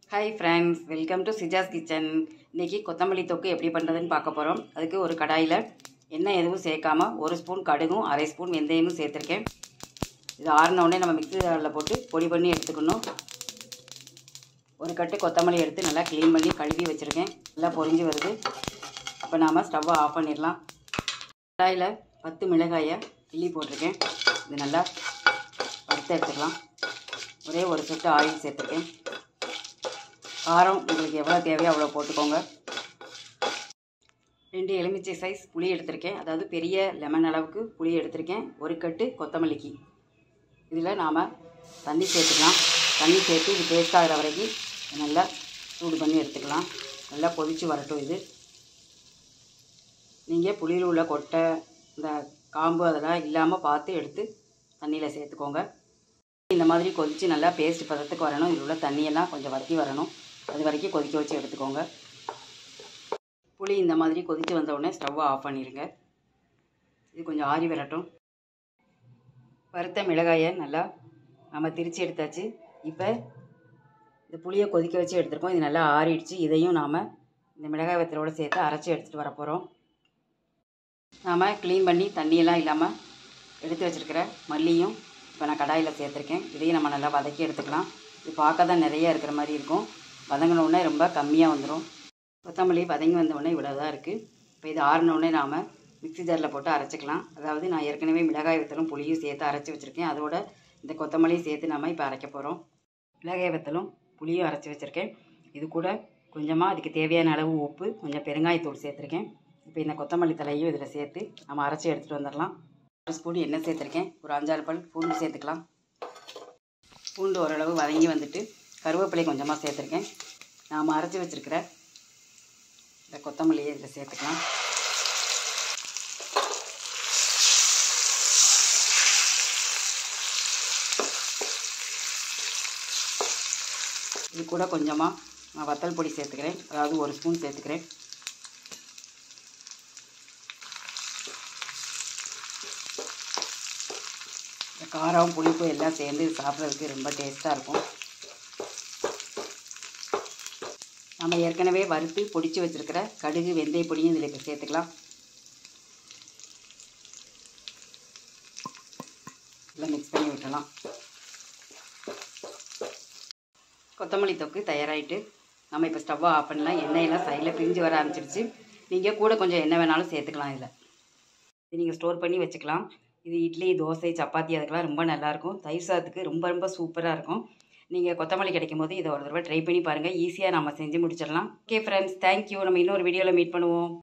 Hi friends, welcome to Sija's kitchen. இன்றைக்கி கொத்தமல்லி தொக்கு எப்படி பண்ணுறதுன்னு பார்க்க போகிறோம். அதுக்கு ஒரு கடாயில் எண்ணெய் எதுவும் சேர்க்காமல் 1 ஸ்பூன் கடுகும் 1/2 ஸ்பூன் வெந்தயமும் சேர்த்துருக்கேன். இது ஆறினோடனே நம்ம மிக்ஸி ஜாரில் போட்டு பொடி பண்ணி எடுத்துக்கணும். ஒரு கட்டு கொத்தமல்லி எடுத்து நல்லா க்ளீன் பண்ணி கழுவி வச்சுருக்கேன். நல்லா பொரிஞ்சு வருது. இப்போ நாம் ஸ்டவ்வை ஆஃப் பண்ணிடலாம். கடாயில் 10 மிளகாயை கிள்ளி போட்டிருக்கேன். இது நல்லா வறுத்து எடுத்துக்கலாம். ஒரே ஒரு சொட்டு ஆயில் சேர்த்துருக்கேன். காரம் உங்களுக்கு எவ்வளோ தேவையோ அவ்வளோ போட்டுக்கோங்க. 2 எலுமிச்சை சைஸ் புளி எடுத்திருக்கேன். அதாவது பெரிய லெமன் அளவுக்கு புளி எடுத்திருக்கேன். ஒரு கட்டு கொத்தமல்லிக்கு. இதில் நாம் தண்ணி சேர்த்துக்கலாம். தண்ணி சேர்த்து இது பேஸ்ட் ஆகிற வரைக்கும் நல்லா சூடு பண்ணி எடுத்துக்கலாம். நல்லா கொதித்து வரட்டும். இது நீங்கள் புளியில் உள்ள கொட்டை இந்த காம்பு அதெல்லாம் இல்லாமல் பார்த்து எடுத்து தண்ணியில் சேர்த்துக்கோங்க. இந்த மாதிரி கொதித்து நல்லா பேஸ்ட் பதத்துக்கு வரணும். இதில் உள்ள தண்ணியெல்லாம் கொஞ்சம் வற்றி வரணும். அது வரைக்கும் கொதிக்க வச்சு எடுத்துக்கோங்க. புளி இந்த மாதிரி கொதித்து வந்த உடனே ஸ்டவ்வை ஆஃப் பண்ணிடுங்க. இது கொஞ்சம் ஆறி வரட்டும். வறுத்த மிளகாயை நல்லா நம்ம திரித்து எடுத்தாச்சு. இப்போ இந்த புளியை கொதிக்க வச்சு எடுத்துருக்கோம். இது நல்லா ஆறிடுச்சு. இதையும் நாம் இந்த மிளகாய் வத்தலோடு சேர்த்து அரைச்சி எடுத்துகிட்டு வர போகிறோம். நாம் க்ளீன் பண்ணி தண்ணியெல்லாம் இல்லாமல் எடுத்து வச்சுருக்கிற மல்லியும் இப்போ நான் கடாயில் சேர்த்துருக்கேன். இதையும் நம்ம நல்லா வதக்கி எடுத்துக்கலாம். இது பார்க்க தான் நிறைய இருக்கிற மாதிரி இருக்கும். வதங்கினோடனே ரொம்ப கம்மியாக வந்துடும். கொத்தமல்லி வதங்கி வந்தோடனே இவ்வளோ தான் இருக்குது. இப்போ இது ஆறினோடனே நாம் மிக்ஸி ஜாரில் போட்டு அரைச்சிக்கலாம். அதாவது நான் ஏற்கனவே மிளகாய் வத்தலும் புளியும் சேர்த்து அரைச்சி வச்சுருக்கேன். அதோட இந்த கொத்தமல்லியும் சேர்த்து நம்ம இப்போ அரைக்க போகிறோம். மிளகாய் வத்தலும் புளியும் அரைச்சி வச்சுருக்கேன். இது கூட கொஞ்சமாக அதுக்கு தேவையான அளவு உப்பு, கொஞ்சம் பெருங்காயத்தூள் சேர்த்துருக்கேன். இப்போ இந்த கொத்தமல்லி தலையும் இதில் சேர்த்து நம்ம அரைச்சி எடுத்துகிட்டு வந்துடலாம். 1 ஸ்பூன் எண்ணெய் சேர்த்துருக்கேன். ஒரு 5-6 பல் பூண்டு சேர்த்துக்கலாம். பூண்டு ஓரளவு வதங்கி வந்துட்டு கருவேப்பிலை கொஞ்சமாக சேர்த்துருக்கேன். நாம் அரைச்சி வச்சுருக்கிற இந்த கொத்தமல்லியை இதில் சேர்த்துக்கலாம். இது கூட கொஞ்சமாக நான் வத்தல் பொடி சேர்த்துக்கிறேன். அதாவது 1 ஸ்பூன் சேர்த்துக்கிறேன். இந்த காரம் புளிப்பு எல்லாம் சேர்ந்து சாப்பிட்றதுக்கு ரொம்ப டேஸ்ட்டாக இருக்கும். நம்ம ஏற்கனவே வறுத்து பொடிச்சு வச்சுருக்கிற கடுகு வெந்தய பொடியும் இதில் இப்போ சேர்த்துக்கலாம். எல்லாம் மிக்ஸ் பண்ணி விட்டுலாம். கொத்தமல்லி தொக்கு தயாராகிட்டு நம்ம இப்போ ஸ்டவ்வை ஆஃப் பண்ணலாம். எண்ணெயெல்லாம் சைடில் பிரிஞ்சு வர ஆரம்பிச்சிடுச்சு. நீங்கள் கூட கொஞ்சம் எண்ணெய் வேணாலும் சேர்த்துக்கலாம். இதில் இது நீங்கள் ஸ்டோர் பண்ணி வச்சுக்கலாம். இது இட்லி, தோசை, சப்பாத்தி அதுக்கெல்லாம் ரொம்ப நல்லாயிருக்கும். தயிர் சாதத்துக்கு ரொம்ப ரொம்ப சூப்பராக இருக்கும். நீங்கள் கொத்தமல்லி கிடைக்கும் போது இதை ஒரு தடவை ட்ரை பண்ணி பாருங்கள். ஈஸியாக நம்ம செஞ்சு முடிச்சிடலாம். Okay friends, thank you. நம்ம இன்னொரு வீடியோவில் மீட் பண்ணுவோம்.